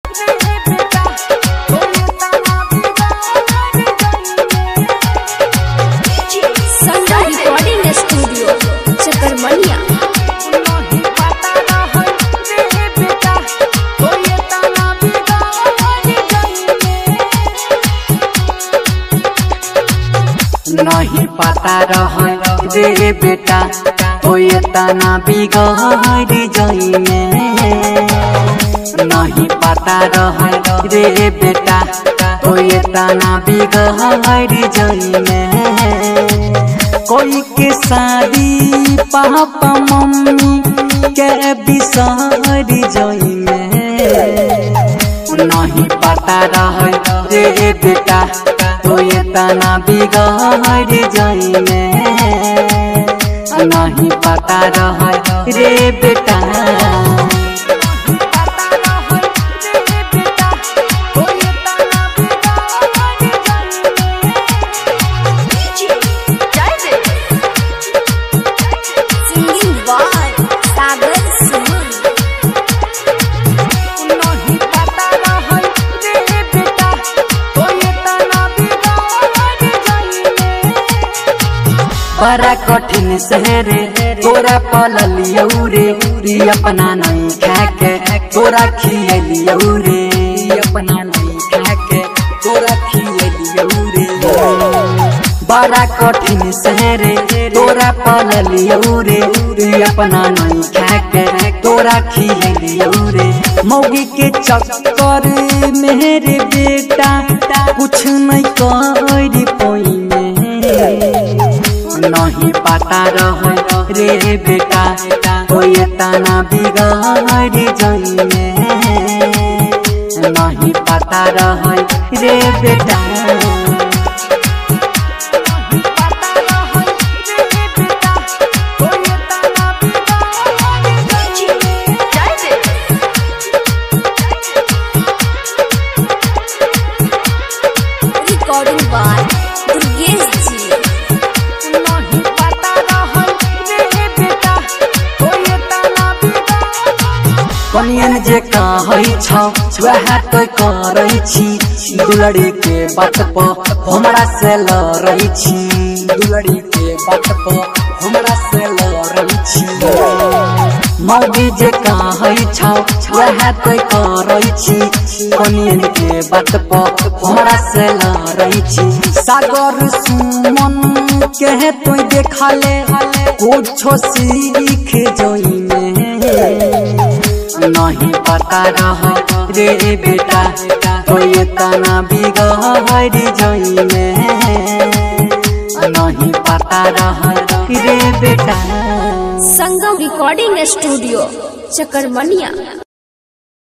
नहीं पता रह रे बेटा होए तना बिगड़ जाइए। नहीं पता रह रे बेटा होए तना बिगड़ जाइए। कोई के शादी पापा मम्मी के बिसर जाइए। नहीं पता रह रे बेटा होए तना बिगड़ जाइए। नहीं पता रह रे बेटा बड़ा कठिन शहरे तोरा पललियौ रे अपना नहीं खाके तोरा खियलियौ रे अपना नहीं खाके तोरा खियलियौ रे। बड़ा कठिन शहरे तोरा पललियौ रे अपना नहीं खाके तोरा खियलियौ रे। मौगी के चक्कर मेरे बेटा कुछ नहीं कर पाई। नहीं पता रह रे बेटा होए तना बिगड़ जाइए। नहीं पता रह रे बेटा रिकॉर्डिंग बाय दुर्गेश जी। कनियन जे कहै छौ वह तो करै छी। दुलड़ी के बात पर हमरा से लड़ै छी। दुलड़ी के बात पर हमरा से लड़ै छी। मौगी जे कहै छौ वह तो करै छी। कनियन के बात पर हमरा से लड़ै छी। सागर सुमन के तो देखले कुछ सीख जाइए। नहीं पता रह रे बेटा होए तना बिगड़ जाइए। नहीं पता रह रे बेटा। Sangam recording studio चकरमनिया।